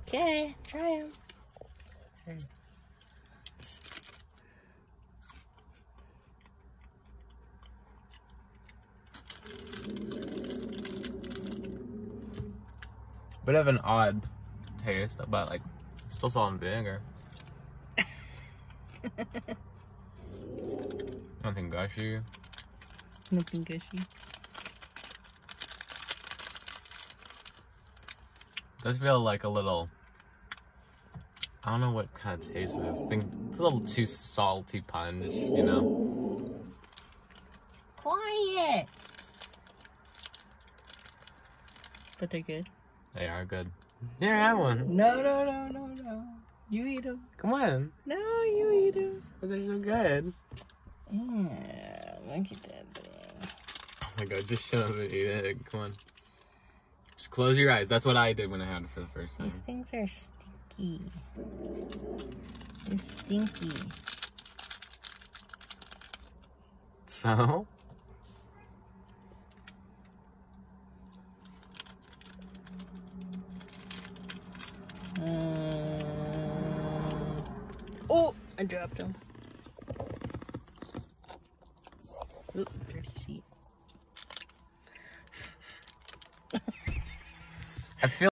Okay, try them. Okay. Bit of an odd taste, but like still salt and vinegar. Nothing gushy. Nothing gushy. Does feel like a little, I don't know what kind of taste it is. I think it's a little too salty punch, you know? Quiet! But they're good. They are good. Here, have one. No, no, no, no, no. You eat them. Come on. No, you eat them. But they're so good. Yeah, look at that thing. Oh my god, just shut up and eat it. Come on. Just close your eyes. That's what I did when I had it for the first time. These things are stinky. They're stinky. So? Oh, I dropped them. Oop, dirty seat. I feel